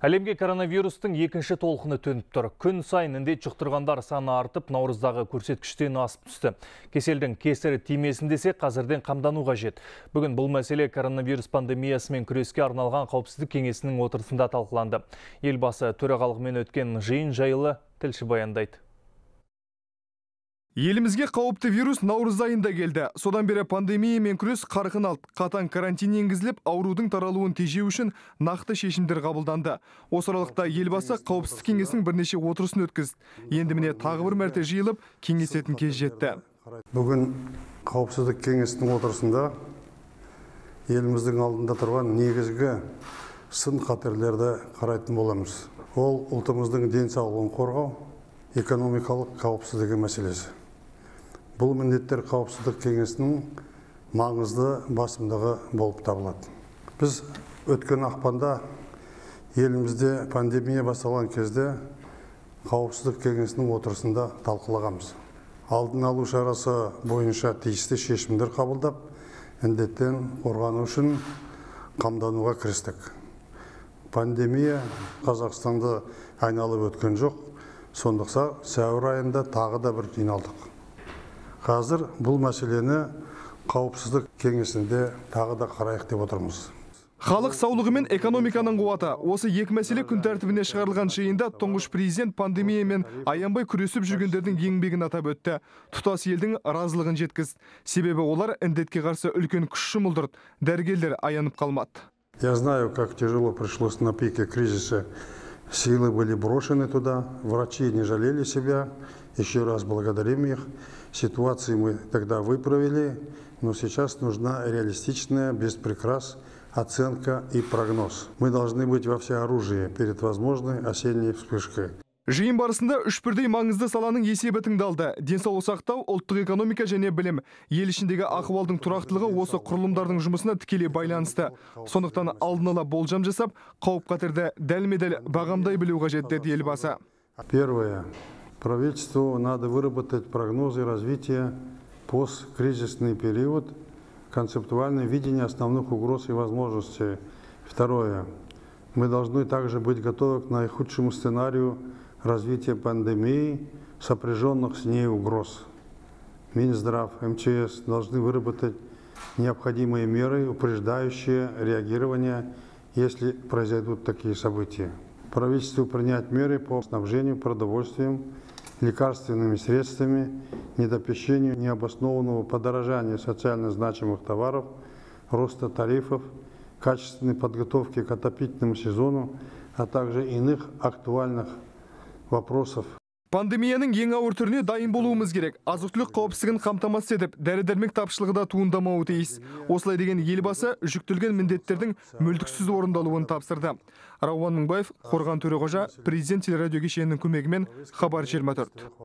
Әлемге коронавирустың екінші толқыны төніп тұр. Күн сайын індет жұқтырғандар саны артып, наурыздағы көрсеткіштен асып түсті. Кеселдің кесірі тимесін десе, қазірден қамдану қажет. Бүгін бұл мәселе коронавирус пандемиясымен күреске арналған қауіпсіздік кеңесінің отырысында талқыланды. Елбасы төрағалығымен өткен жиын жайлы тілші баяндайды. Елімізге қауіпті вирус наурыз айында келді. Содан бері пандемиямен күрес қарқын алды. Қатаң карантин енгізіліп, аурудың таралуын тежеу үшін нақты шешімдер қабылданды. Осы аралықта елбасы қауіпсіздік кеңесінің бірнеше отырысын өткізді. Енді міне тағы бір мәрте жиылып, кеңесетін кез жетті. Бүгін қауіпсіздік кеңесінің отырысында еліміздің алдында тұрған негізгі сын қатерлерді қарайтын боламыз. Ол ұлтымыздың денсаулығын қорғау, экономикалық қауіпсіздігі мәселесі. Бұл міндеттер қауіпсіздік кеңесінің маңызды басымдығы болып табылады. Біз өткен ақпанда елімізде пандемия басталған кезде қауіпсіздік кеңесінің отырысында талқылағанбыз. Алдын алу шарасы бойынша тиісті шешімдер қабылдап, індеттен қорғану үшін қамдануға кірістік. Пандемия Қазақстанды айналып өткен жоқ. Сондықтан сәуір айында тағы да бір жиналдық. Қазір бұл мәселені қауіпсіздік кеңесінде тағы да қарайық деп отырмыз. Халық саулығы мен экономиканың қуаты. Осы екі мәселе күн тәртібіне шығарылған жиында тұңғыш президент пандемиямен аянбай күресіп жүргендердің еңбегін атап өтті. Тұтас елдің разылығын жеткізді. Себебі олар індетке қарсы үлкен күш жұмылдырды. Дәрігерлер аянып қалмады. Я знаю, как тяжело пришлось на пике кризиса. Силы были брошены туда, врачи не жалели себя, еще раз благодарим их. Ситуацию мы тогда выправили, но сейчас нужна реалистичная, без прикрас, оценка и прогноз. Мы должны быть во всеоружии перед возможной осенней вспышкой. Жиын барысында үш бірдей маңызды саланың есебі тыңдалды. Денсаулық сақтау, ұлттық экономика және білім. Ел ішіндегі ахуалдың тұрақтылығы осы құрылымдардың жұмысына тікелей байланысты. Сондықтан алдын ала болжам жасап, қауіп-қатерді дәлме-дәл бағамдай білу қажет деді елбасы. Первое. Правительству надо выработать прогнозы развития посткризисный период, концептуальное видение основных угроз и возможностей. Второе. Мы должны также быть готовы к наихудшему сценарию развития пандемии, сопряженных с ней угроз. Минздрав, МЧС должны выработать необходимые меры, упреждающие реагирование, если произойдут такие события. Правительству принять меры по снабжению продовольствием, лекарственными средствами, недопущению необоснованного подорожания социально значимых товаров, роста тарифов, качественной подготовки к отопительному сезону, а также иных актуальных вопросов. Пандемияның ең ауыр түріне дайын болуымыз керек. Азық-түлік қауіпсіздігін қамтамасыз етіп, дәрі-дәрмек тапшылығы да туындамауы тиіс. Осылай деген елбасы жүктелген міндеттердің мүлтіксіз орындалуын тапсырды. Рауан Мыңбаев, Қорған Төреқожа, президент телерадио кешенінің көмегімен Хабар 24.